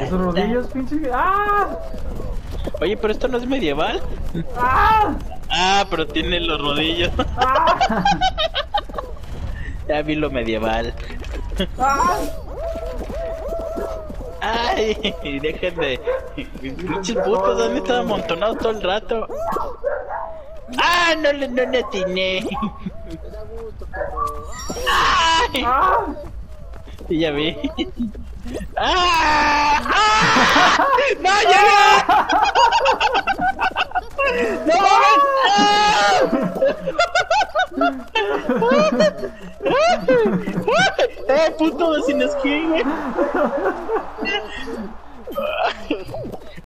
Los rodillos, pinche. ¡Ah! Oye, pero esto no es medieval. ¡Ah! Ah, pero tiene los rodillos. ¡Ah! Ya vi lo medieval. ¡Ah! Ay, dejen de... Pinches putos, han estado amontonados todo el rato. Ah, no le atiné. Era gusto, perro. Ay, ¡Ah! sí, ya vi. ¡Ah! ¡Ah! ¡No, llegué! ¡No mames! ¡Ah! ¡Eh, puto sin esquí, güey!